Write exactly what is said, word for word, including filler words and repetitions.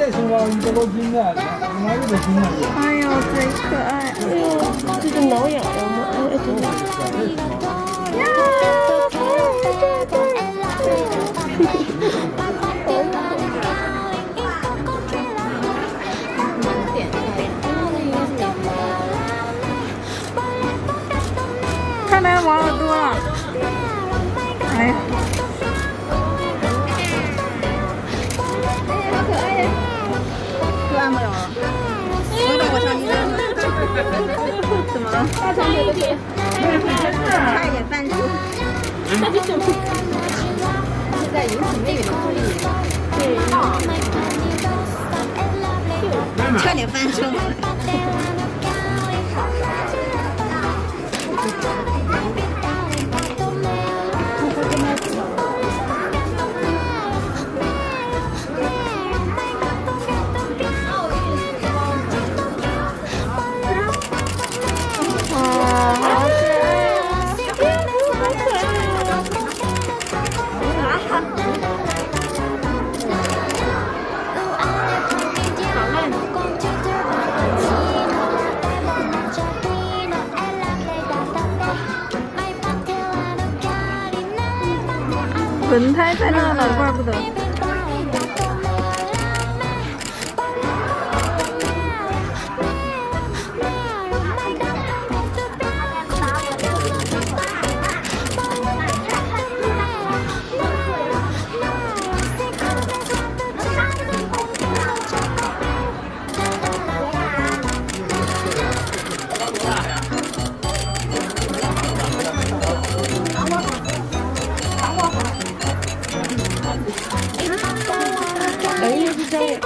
哎呦，贼可爱！哎呦，这个挠痒痒吗？哎哎，真的。呀，对对对。看来玩耳朵了。哎呀。 按不了了，我等我上医院了。怎么了？大长腿的，差一点翻车。是在引起妹妹的注意。对。差点翻车。 轮胎在那了，怪不得。哎，又是这样。